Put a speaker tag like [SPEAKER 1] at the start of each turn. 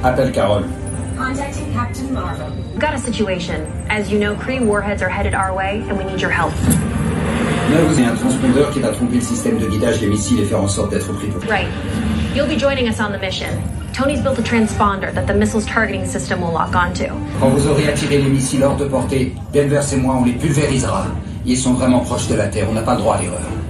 [SPEAKER 1] Appelle Carole.
[SPEAKER 2] Contacting Captain Marvel.
[SPEAKER 3] We've got a situation. As you know, Kree warheads are headed our way, and we need your help.
[SPEAKER 1] Là, vous avez un transpondeur qui va tromper le système de guidage des missiles et faire en sorte d'être pris pour...
[SPEAKER 3] Right. You'll be joining us on the mission. Tony's built a transponder that the missile's targeting system will lock onto.
[SPEAKER 1] Quand vous aurez attiré les missiles hors de portée, Danvers et moi, on les pulvérisera. Ils sont vraiment proches de la Terre, on n'a pas le droit à l'erreur.